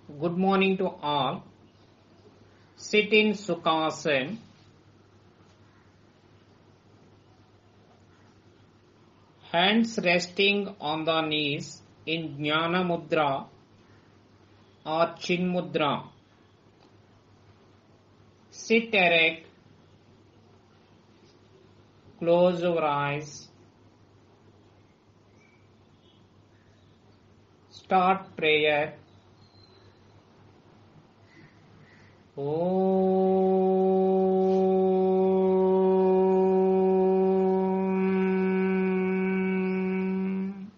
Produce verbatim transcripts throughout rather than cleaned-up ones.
Good morning to all. Sit in Sukhasana. Hands resting on the knees in Jnana Mudra or Chin Mudra. Sit erect. Close your eyes. Start prayer. Om.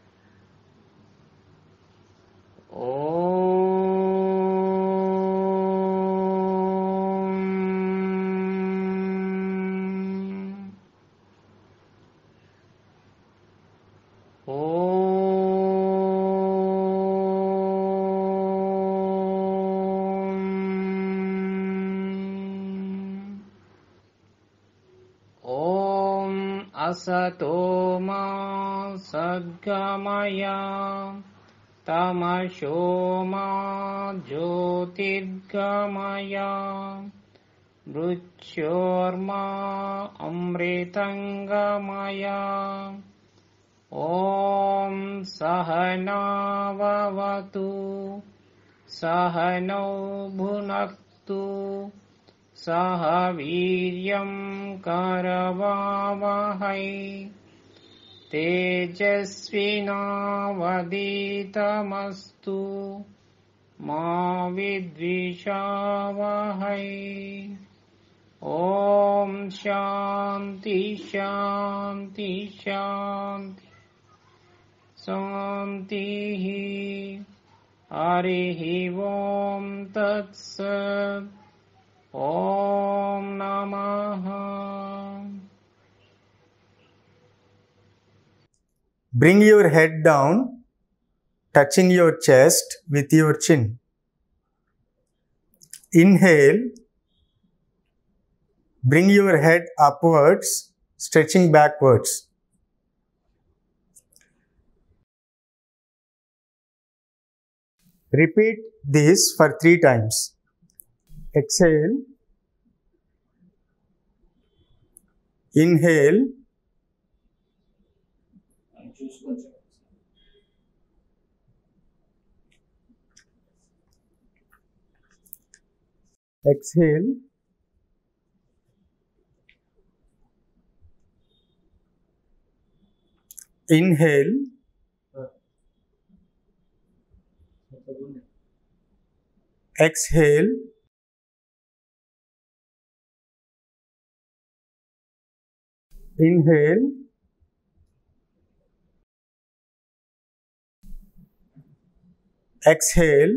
Om. Om Asato Ma Sadgamaya Tamasho Ma Jyotirgamaya Mruchyorma Amritangamaya Om Sahana Vavatu Sahano Bhunaktu Saha Viryam Karavavahai Tejasvinavaditamastu Ma Vidvishavahai. Om Shanti Shanti Shanti Santi Harihi Om Tat Sat. Om Namaha. Bring your head down, touching your chest with your chin. Inhale. Bring your head upwards, stretching backwards. Repeat this for three times. Exhale. Inhale. Exhale. Inhale. Exhale. Inhale. Exhale.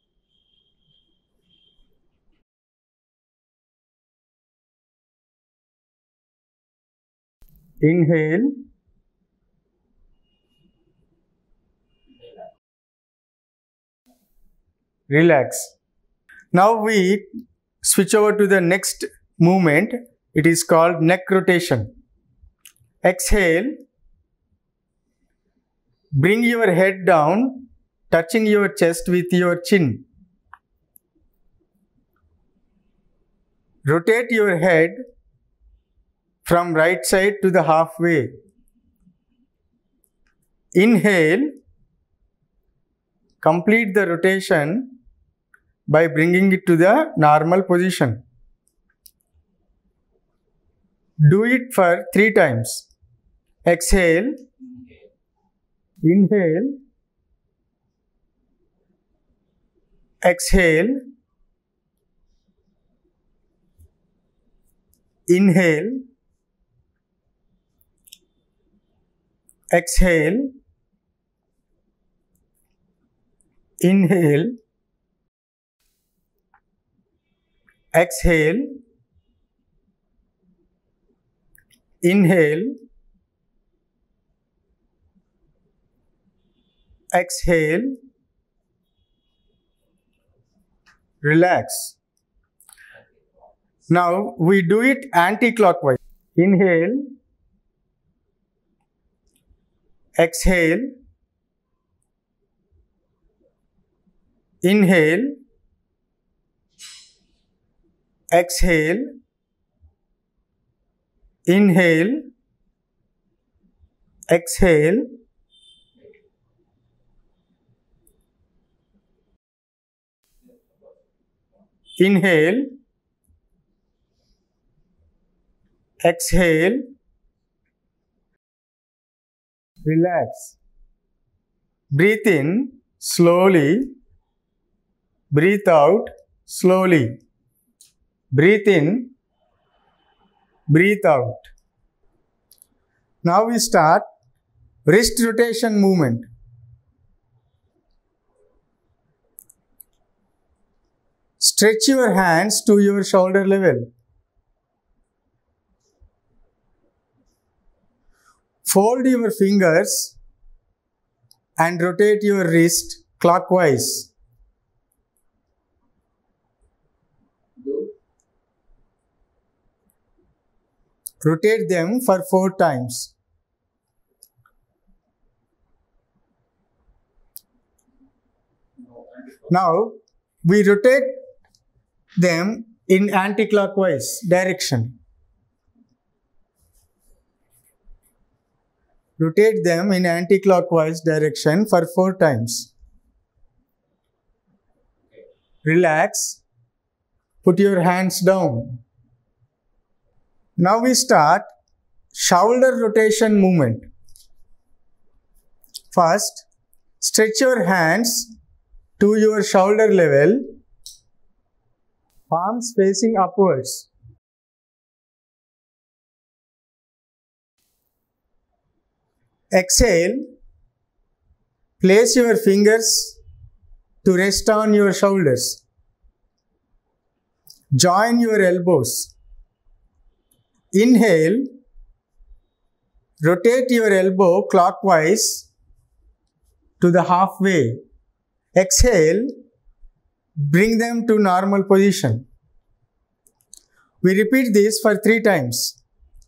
Inhale. Relax. Now we switch over to the next movement. It is called neck rotation. Exhale. Bring your head down, touching your chest with your chin. Rotate your head from right side to the halfway. Inhale. Complete the rotation by bringing it to the normal position. Do it for three times. Exhale. Inhale. Exhale. Inhale. Exhale. Inhale. Exhale. Inhale. Exhale. Relax. Now we do it anti-clockwise. Inhale. Exhale. Inhale, exhale, inhale, exhale, inhale, exhale, relax. Breathe in slowly, breathe out slowly. Breathe in, breathe out. Now we start wrist rotation movement. Stretch your hands to your shoulder level. Fold your fingers and rotate your wrist clockwise. Rotate them for four times. Now we rotate them in anti-clockwise direction. Rotate them in anti-clockwise direction for four times. Relax. Put your hands down. Now we start shoulder rotation movement. First, stretch your hands to your shoulder level, palms facing upwards. Exhale, place your fingers to rest on your shoulders. Join your elbows. Inhale, rotate your elbow clockwise to the halfway. Exhale, bring them to normal position. We repeat this for three times.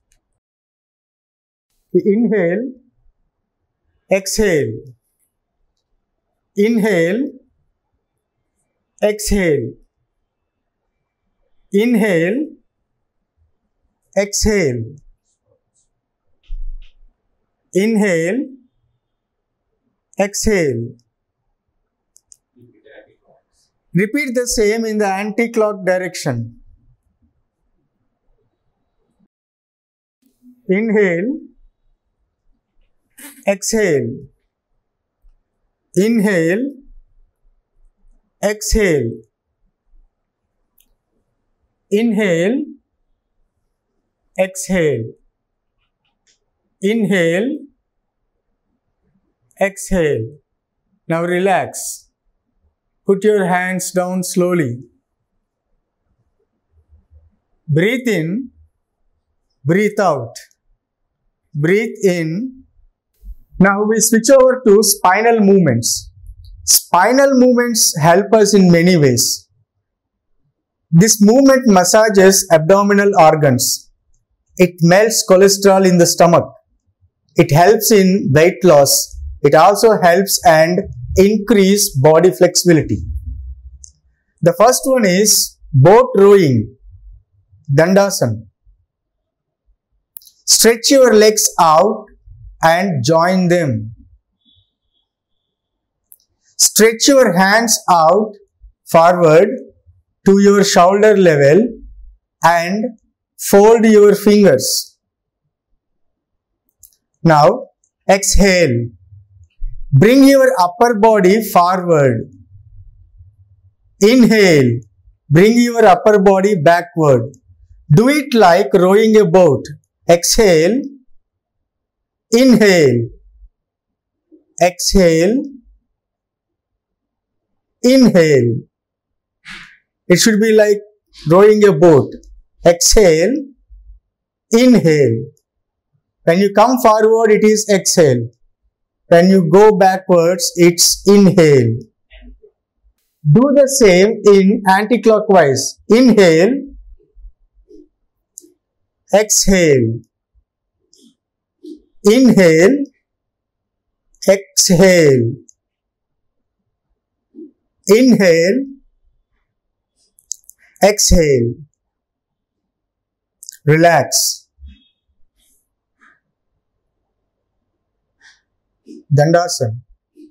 Inhale, exhale, inhale, exhale, inhale, exhale, inhale, exhale. Repeat the same in the anti-clock direction. Inhale, exhale, inhale, exhale, inhale, exhale, inhale, exhale. Now relax. Put your hands down slowly. Breathe in, breathe out. Breathe in. Now we switch over to spinal movements. Spinal movements help us in many ways. This movement massages abdominal organs. It melts cholesterol in the stomach. It helps in weight loss. It also helps and increase body flexibility. The first one is boat rowing, Dandasana. Stretch your legs out and join them. Stretch your hands out forward to your shoulder level and fold your fingers. Now exhale. Bring your upper body forward. Inhale. Bring your upper body backward. Do it like rowing a boat. Exhale. Inhale. Exhale. Inhale. It should be like rowing a boat. Exhale. Inhale. When you come forward, it is exhale. When you go backwards, it's inhale. Do the same in anti-clockwise. Inhale. Exhale. Inhale. Exhale. Inhale, exhale, relax. Dandasana.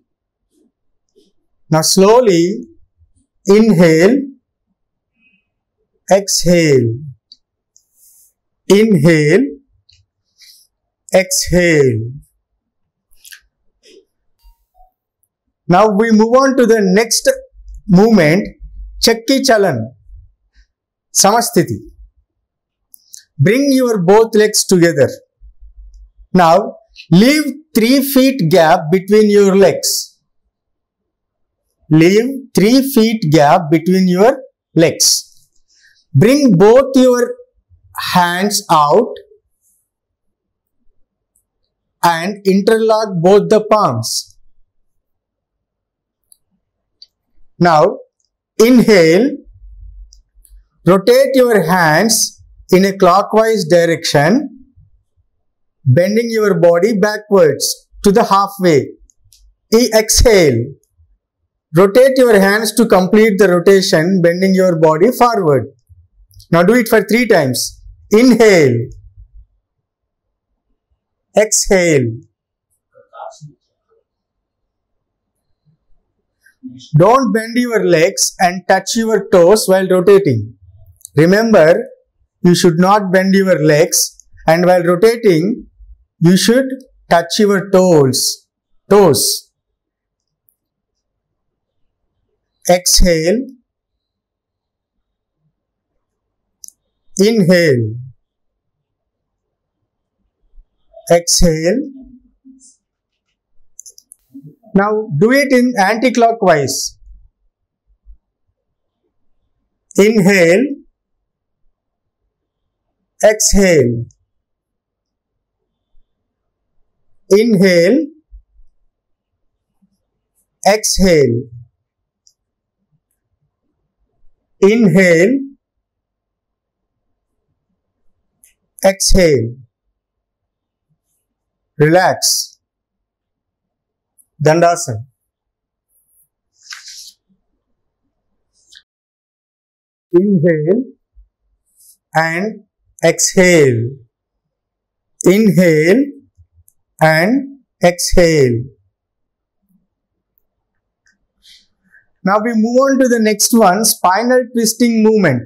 Now slowly inhale, exhale, inhale, exhale. Now we move on to the next movement, Chakki Chalan, Samasthiti. Bring your both legs together. Now leave three feet gap between your legs. Leave three feet gap between your legs. Bring both your hands out and interlock both the palms. Now inhale, rotate your hands in a clockwise direction, bending your body backwards to the halfway. Exhale, rotate your hands to complete the rotation, bending your body forward. Now do it for three times. Inhale, exhale. Don't bend your legs and touch your toes while rotating. Remember, you should not bend your legs, and while rotating, you should touch your toes. Toes. Exhale. Inhale. Exhale. Now do it in anti-clockwise. Inhale, exhale, inhale, exhale, inhale, exhale. Relax. Dandasana. Inhale and exhale. Inhale and exhale. Now we move on to the next one, spinal twisting movement.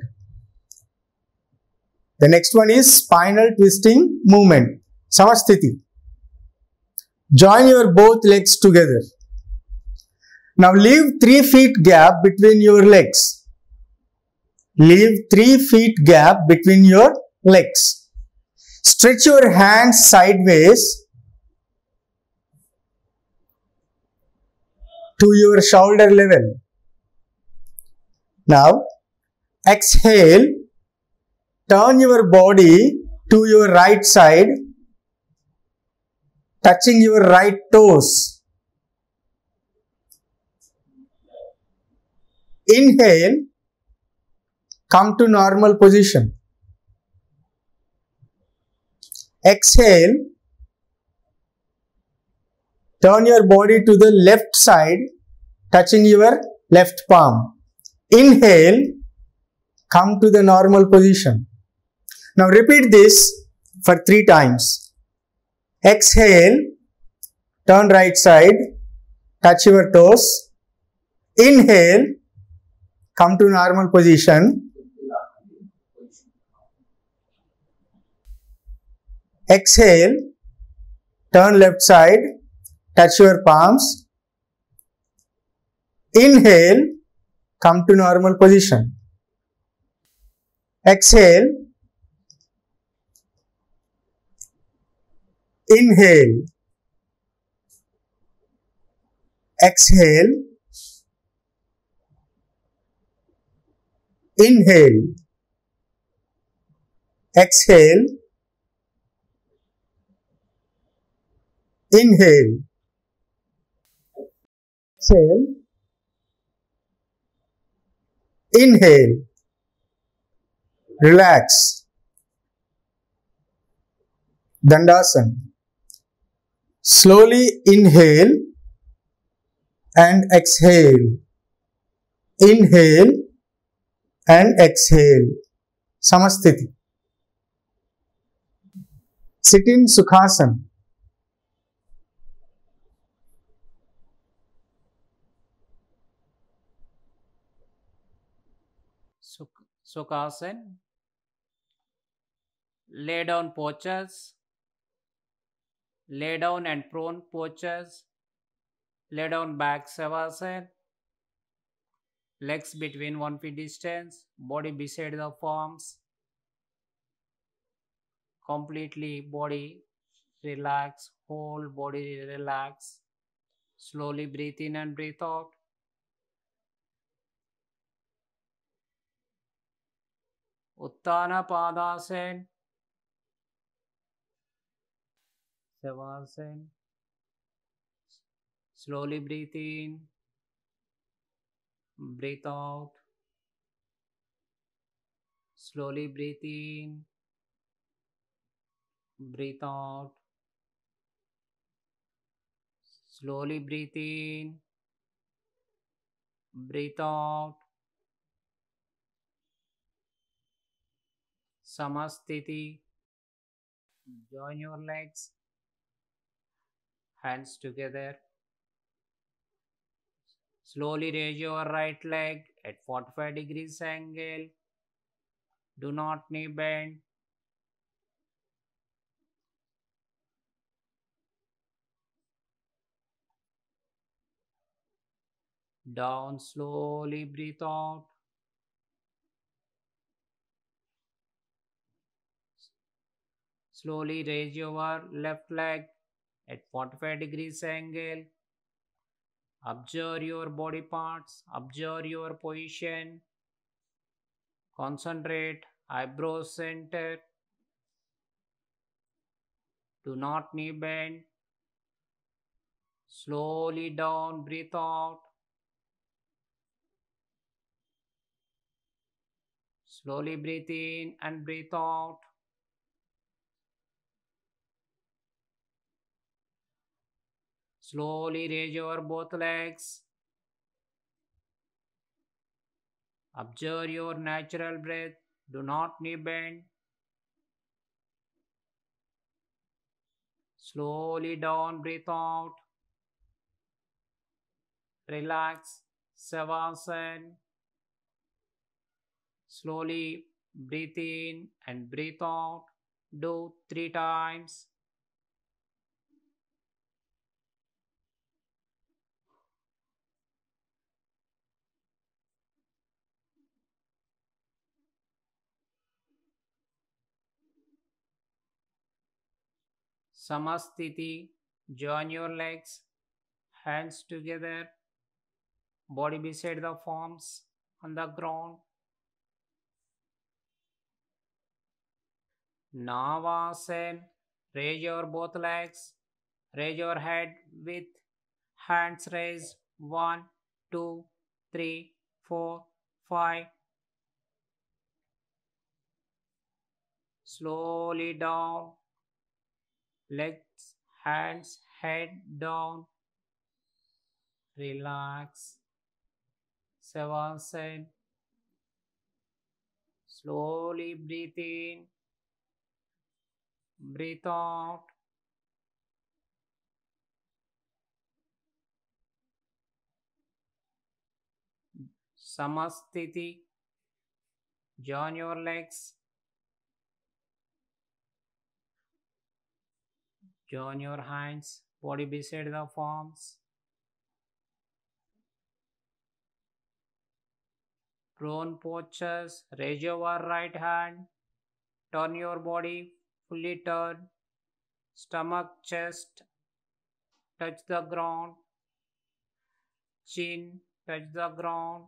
The next one is spinal twisting movement, Samasthiti. Join your both legs together. Now leave three feet gap between your legs. Leave three feet gap between your legs. Stretch your hands sideways to your shoulder level. Now exhale, turn your body to your right side, touching your right toes. Inhale, come to normal position. Exhale, turn your body to the left side, touching your left palm. Inhale, come to the normal position. Now repeat this for three times. Exhale, turn right side, touch your toes. Inhale, come to normal position. Exhale, turn left side, touch your palms. Inhale, come to normal position. Exhale, inhale, exhale, inhale, exhale, inhale, exhale, inhale, relax. Dandasana. Slowly inhale and exhale. Inhale and exhale. Samasthiti. Sit in Sukhasana. Suk- Sukhasana. Lay down postures. Lay down and prone postures. Lay down back Savasana. Legs between one feet distance. Body beside the palms. Completely body relax. Whole body relax. Slowly breathe in and breathe out. Uttana Padasana. Savasana. Slowly breathe in. Breathe out. Slowly breathe in. Breathe out. Slowly breathe in. Breathe out. Samasthiti. Join your legs. Hands together. Slowly raise your right leg at forty-five degrees angle. Do not knee bend. Down, slowly breathe out. Slowly raise your left leg at forty-five degrees angle. Observe your body parts. Observe your position. Concentrate. Eyebrows center. Do not knee bend. Slowly down, breathe out. Slowly breathe in and breathe out. Slowly raise your both legs. Observe your natural breath. Do not knee bend. Slowly down, breathe out. Relax. Savasana. Slowly breathe in and breathe out. Do three times. Samasthiti. Join your legs. Hands together. Body beside the palms on the ground. Navasana. Raise your both legs. Raise your head with hands raised. One, two, three, four, five. Slowly down. Legs, hands, head down. Relax. Savasana. Slowly breathe in. Breathe out. Samasthiti. Join your legs. Join your hands. Body beside the palms. Prone postures. Raise your right hand. Turn your body. Fully turn. Stomach, chest. Touch the ground. Chin. Touch the ground.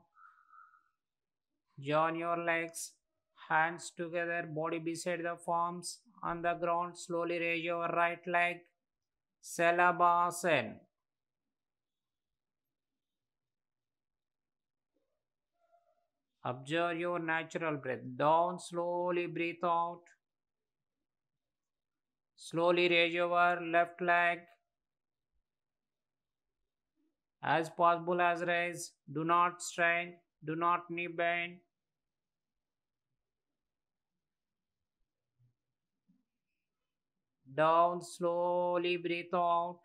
Join your legs. Hands together. Body beside the palms. On the ground. Slowly raise your right leg. Salabhasana. Observe your natural breath. Down, slowly breathe out. Slowly raise your left leg. As possible as raise. Do not strain. Do not knee bend. Down, slowly breathe out.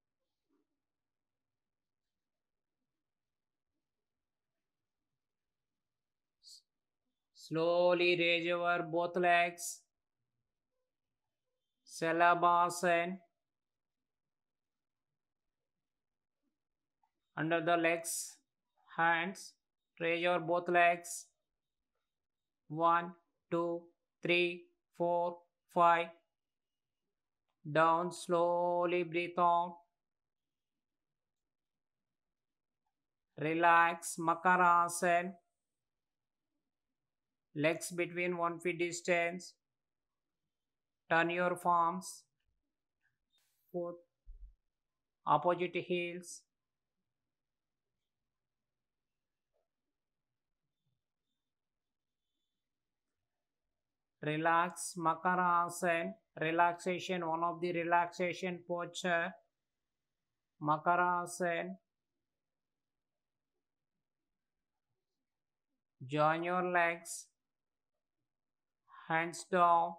Slowly raise your both legs. Shalabhasana. Under the legs, hands. Raise your both legs. One, two, three, four, five. Down, slowly breathe out. Relax, Makarasana. Legs between one feet distance. Turn your palms. Foot. Opposite heels. Relax, Makarasana. Relaxation, one of the relaxation posture. Makarasana. Join your legs. Hands down.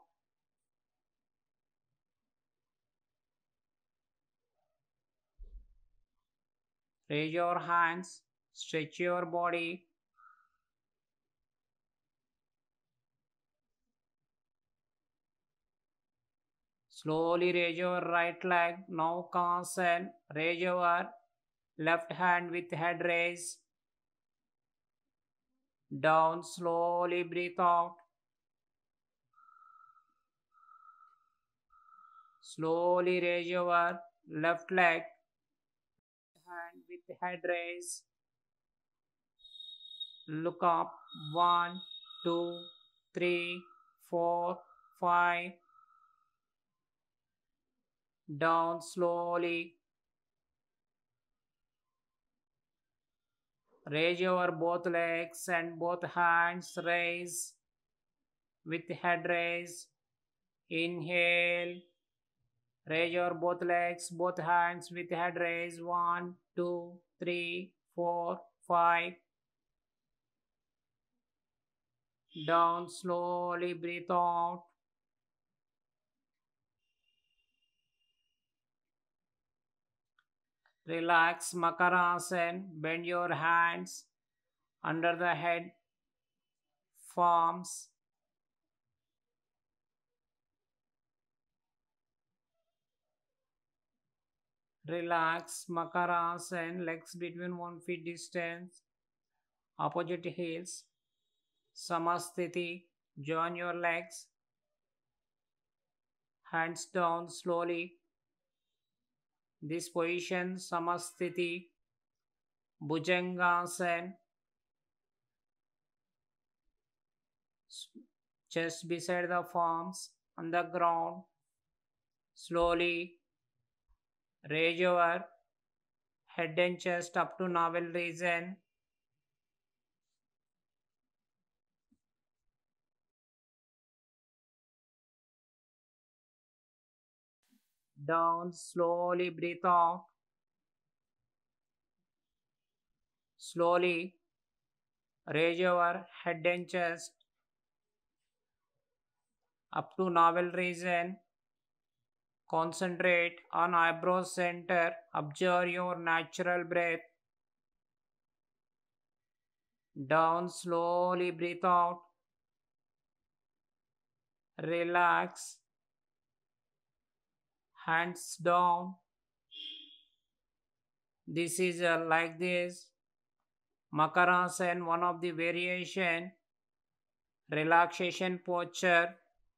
Raise your hands. Stretch your body. Slowly raise your right leg. Now Kasan. Raise your left hand with head raise. Down, slowly breathe out. Slowly raise your left leg. Hand with head raise. Look up. One, two, three, four, five. Down slowly. Raise your both legs and both hands raise with head raise. Inhale. Raise your both legs, both hands with head raise. One, two, three, four, five. Down slowly, breathe out. Relax, Makarasana. Bend your hands under the head, palms. Relax, Makarasana. Legs between one feet distance. Opposite heels. Samasthiti. Join your legs. Hands down slowly. This position, Samasthiti. Bhujangasana. Chest beside the palms on the ground. Slowly raise your head and chest up to navel region. Down, slowly breathe out. Slowly raise your head and chest up to navel region. Concentrate on eyebrow center. Observe your natural breath. Down, slowly breathe out. Relax. Hands down. This is uh, like this. Makarasana, one of the variation. Relaxation posture.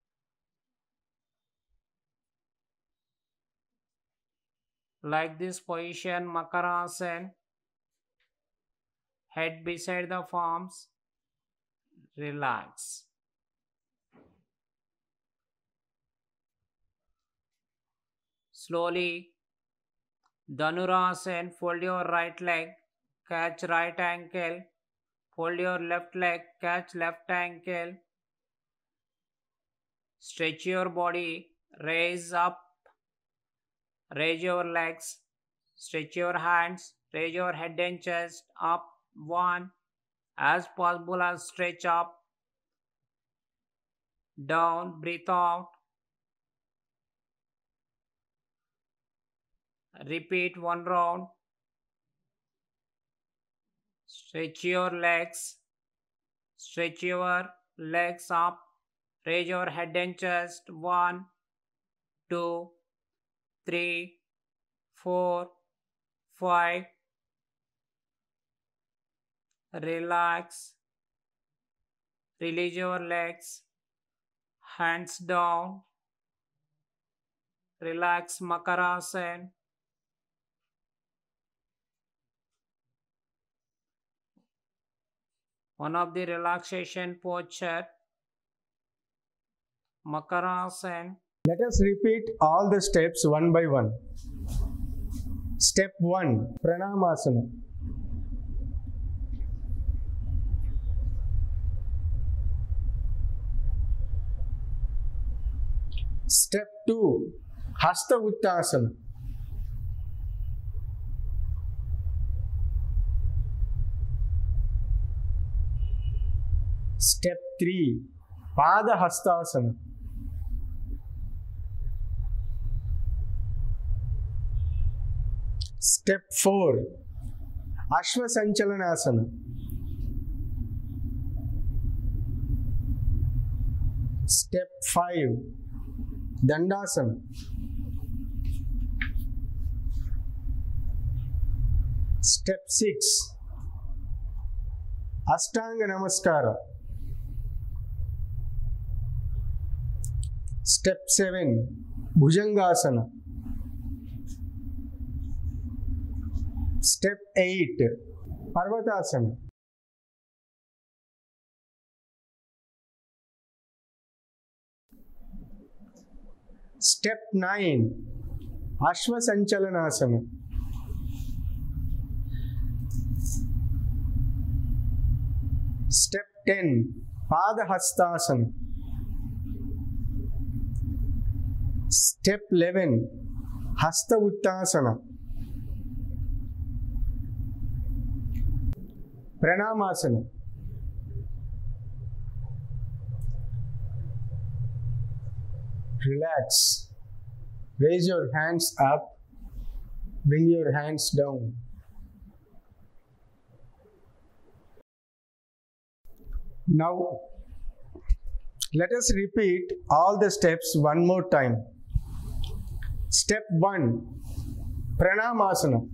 Like this position, Makarasana. Head beside the palms. Relax. Slowly, Dhanurasana. Fold your right leg. Catch right ankle. Fold your left leg. Catch left ankle. Stretch your body. Raise up. Raise your legs. Stretch your hands. Raise your head and chest up. One, as possible as stretch up, down, breathe out. Repeat one round. Stretch your legs. Stretch your legs up. Raise your head and chest. One, two, three, four, five. Relax. Release your legs. Hands down. Relax Makarasana. One of the relaxation posture. Makarasana. Let us repeat all the steps one by one. Step one, Pranamasana. Step two, Hasta Uttasana. Step three, Pada Hastasana. Step four, Ashwa Sanchalanasana. Step five, Dandasana. Step six, Ashtanga Namaskara. Step seven, Bhujangasana. Step eight, Parvatasana. Step nine, Ashwa Sanchalanasana. Step ten, Pada Hastasana. Step eleven, Hasta Uttasana. Pranamasana. Relax. Raise your hands up. Bring your hands down. Now, let us repeat all the steps one more time. Step one, Pranamasana.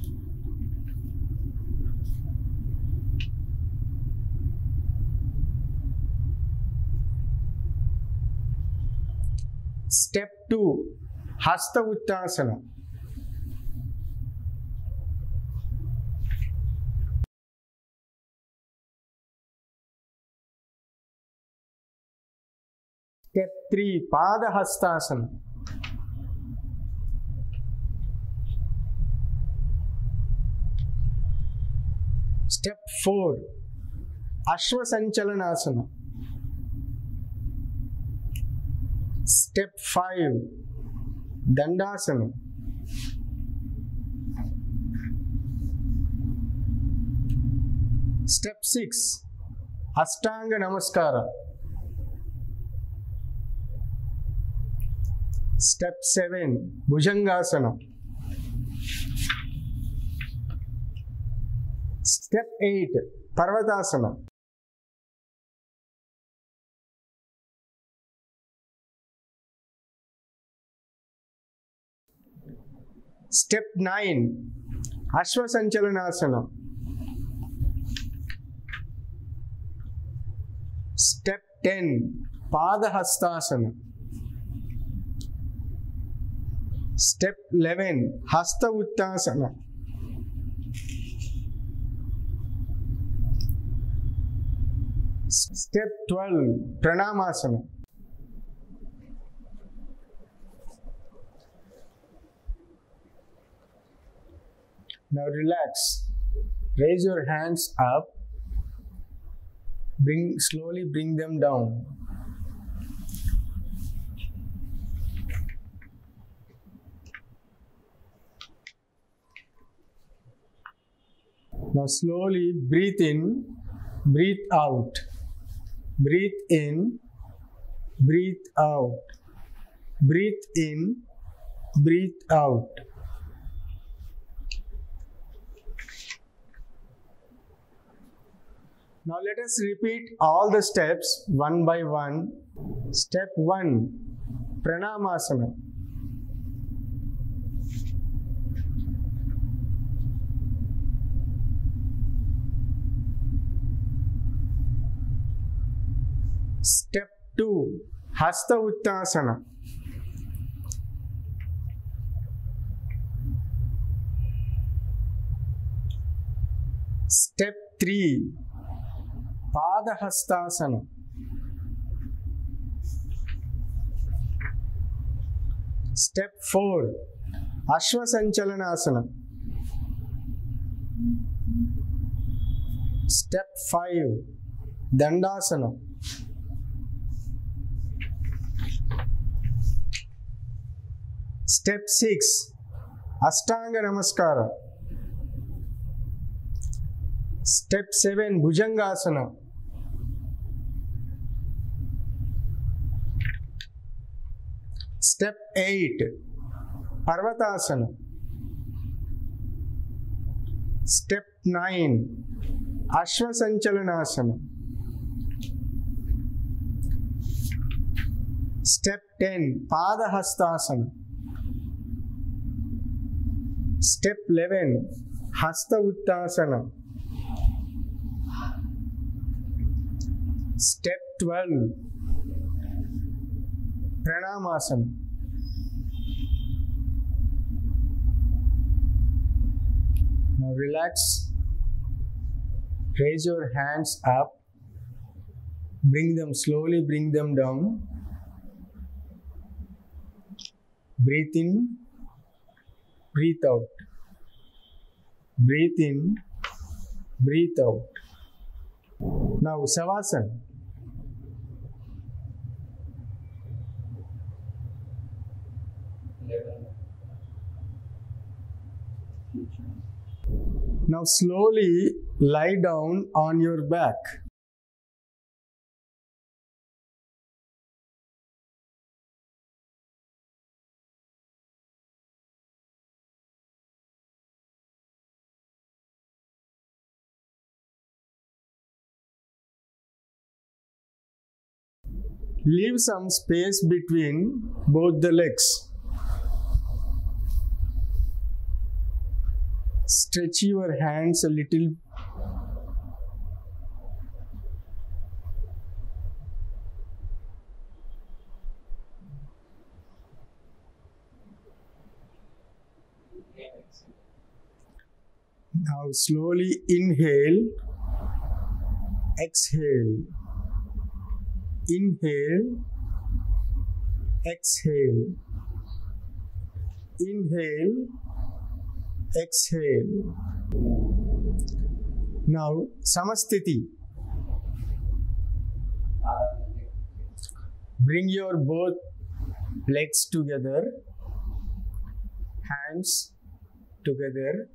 Step two, Hasta Uttasana. Step three, Pada Hastasana. Step four, Ashwa Sanchalanasana. Step five, Dandasana. Step six, Ashtanga Namaskara. Step seven, Bhujangasana. Step eight, Parvatasana. Step nine, Ashwa Sanchalanasana. Step ten, Pada Hastasana. Step eleven, Hasta Uttasana. Step twelve, Pranamasana. Now relax. Raise your hands up. Bring slowly bring them down. Now slowly breathe in breathe out, breathe in, breathe out, breathe in, breathe out. Now let us repeat all the steps one by one. Step one, Pranamasana. Step two, Hasta Uttasana. Step three, Padahastasana. Step four, Ashwasanchalanasana. Step five, Dandasana. Step six, Ashtanga Namaskara. Step seven, Bhujangasana. Step eight, Parvatasana. Step nine, Ashwasanchalanasana. Step ten, Padahastasana. Step eleven, Hasta Uttasana. Step twelve, Pranamasana. Now relax. Raise your hands up. Bring them slowly, bring them down. Breathe in, breathe out. Breathe in, breathe out. Now Savasana. Now slowly lie down on your back. Leave some space between both the legs. Stretch your hands a little. Now slowly inhale, exhale. Inhale, exhale. Inhale, exhale. Now Samastiti. Bring your both legs together, hands together.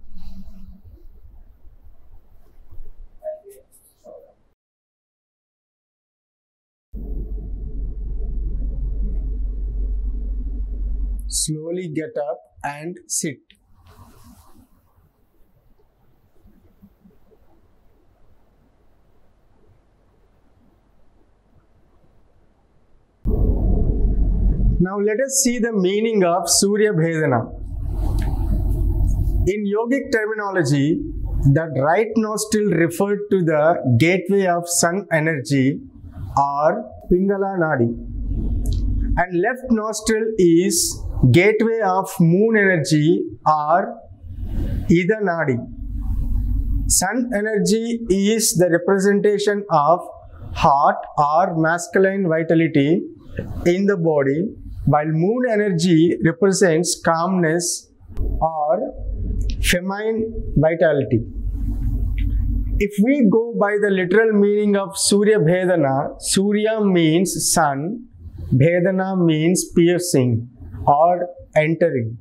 Slowly get up and sit. Now let us see the meaning of Surya Bhedana. In yogic terminology, the right nostril referred to the gateway of sun energy or Pingala Nadi, and left nostril is gateway of moon energy or Ida Nadi. Sun energy is the representation of heart or masculine vitality in the body, while moon energy represents calmness or feminine vitality. If we go by the literal meaning of Surya Bhedana, Surya means sun, Bhedana means piercing or entering.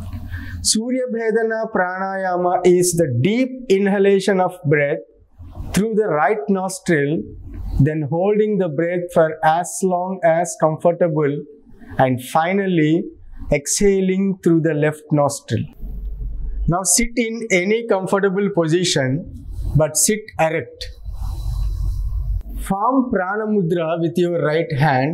Surya Bhedana Pranayama is the deep inhalation of breath through the right nostril, then holding the breath for as long as comfortable, and finally exhaling through the left nostril. Now sit in any comfortable position, but sit erect. Form Prana Mudra with your right hand.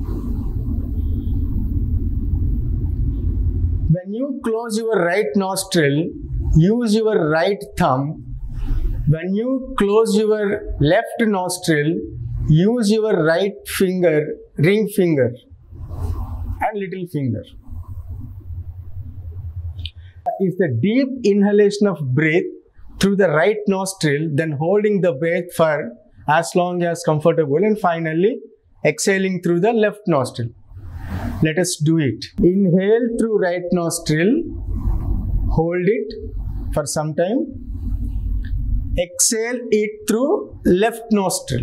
When you close your right nostril, use your right thumb. When you close your left nostril, use your right finger, ring finger and little finger. Is the deep inhalation of breath through the right nostril, then holding the breath for as long as comfortable, and finally exhaling through the left nostril. Let us do it. Inhale through right nostril, hold it for some time. Exhale it through left nostril.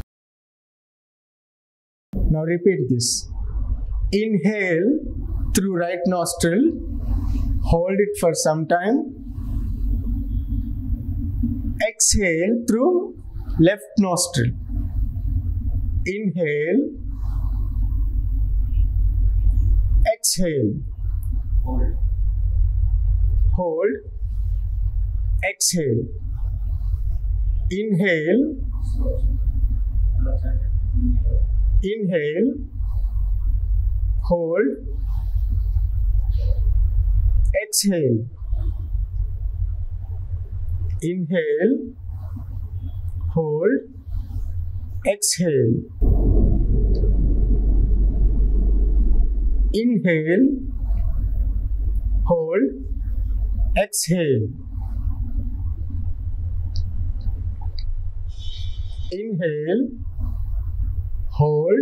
Now repeat this. Inhale through right nostril, hold it for some time. Exhale through left nostril. Inhale. Exhale. Hold. Hold. Exhale. Inhale. Inhale. Hold. Exhale. Inhale. Hold. Exhale. Inhale. Hold. Exhale. Inhale. Hold.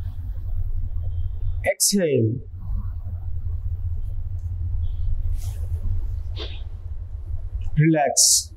Exhale. Relax.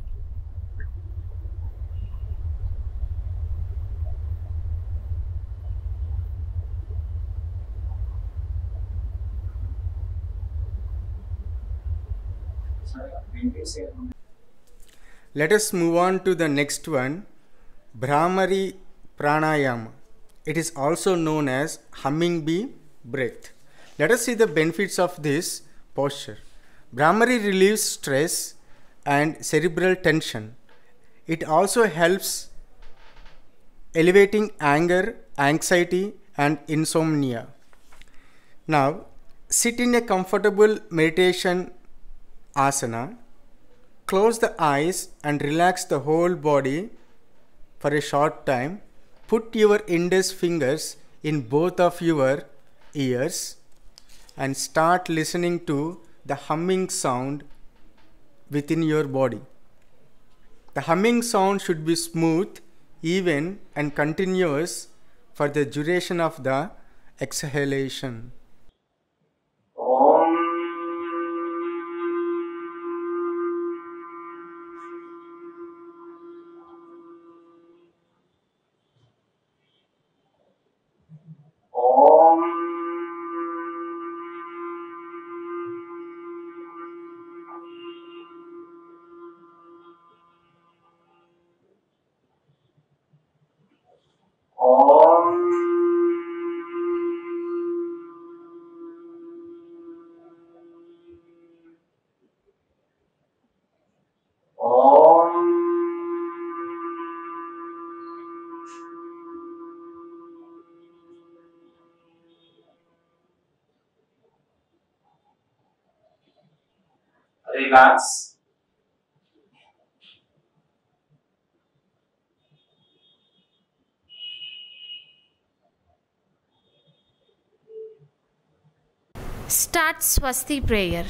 Let us move on to the next one, Bhramari Pranayama. It is also known as humming bee breath. Let us see the benefits of this posture. Bhramari relieves stress and cerebral tension. It also helps elevating anger, anxiety, and insomnia. Now, sit in a comfortable meditation asana. Close the eyes and relax the whole body for a short time. Put your index fingers in both of your ears and start listening to the humming sound within your body. The humming sound should be smooth, even, and continuous for the duration of the exhalation. Relax. Start Swasti prayer.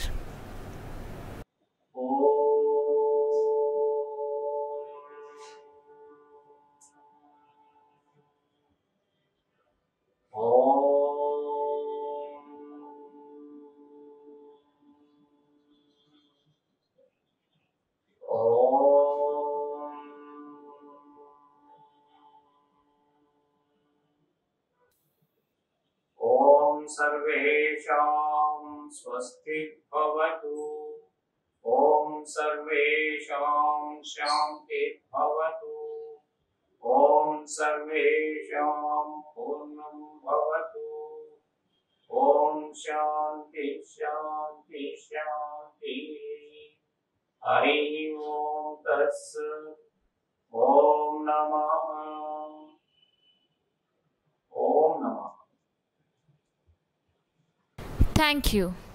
सर्वेषां स्वस्ति भवतु। ओम सर्वेषां शांति भवतु। सर्वेषां पूर्णं भवतु। ओम शांति शांति शांति। हरि ओम तत्सत्। ओम नमः। ओम नमः। Thank you.